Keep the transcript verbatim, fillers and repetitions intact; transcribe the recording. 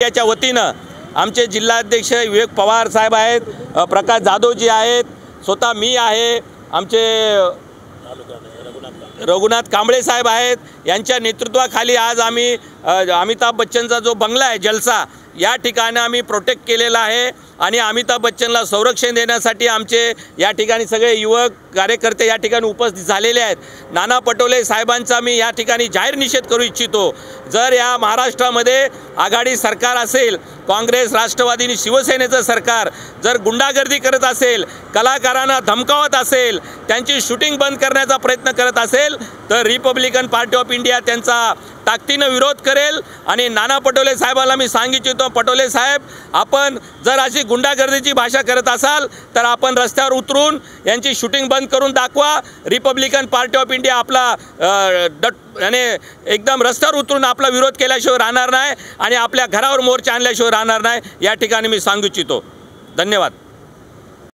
याच्या वतीनं आमचे जिल्हाध्यक्ष विवेक पवार साहेब आहेत, प्रकाश जाधवजी आहेत, स्वतः मी आहे, आमचे रघुनाथ कांबळे साहेब आहेत, यांच्या नेतृत्वाखाली आज आम्ही अमिताभ बच्चनचा जो बंगला आहे जलसा या ठिकाणी आम्ही प्रोटेक्ट केलेला आहे आणि अमिताभ बच्चनला संरक्षण देण्यासाठी आमचे या ठिकाणी सगळे युवक कार्यकर्ते या ठिकाणी उपस्थित झालेले आहेत। नाना पटोले साहेबांचा मी या ठिकाणी जाहीर निषेध करू इच्छितो। जर या महाराष्ट्रामध्ये आघाडी सरकार असेल, काँग्रेस राष्ट्रवादी आणि शिवसेनेचं सरकार जर गुंडागर्दी करत असेल, कलाकारांना धमकावत असेल, त्यांची शूटिंग बंद करण्याचा प्रयत्न करत असेल तर रिपब्लिकन पार्टी ऑफ इंडिया त्यांचा ताकदीनं विरोध करेल। आणि नाना पटोले साहेबांना मी सांगितलं, पटोले साहेब आपण जर अशी गुंडागर्दीची भाषा करत असाल तर आपण रस्त्यावर उतरून यांची शूटिंग बंद करून दाखवा। रिपब्लिकन पार्टी ऑफ इंडिया आपला डट याने एकदम रस्त्यावर उतरून आपला विरोध केल्याशिवाय राहणार नाही आणि आपल्या घरावर मोर्चा आणल्याशिवाय राहणार नाही, या ठिकाणी मी सांगू इच्छितो। धन्यवाद।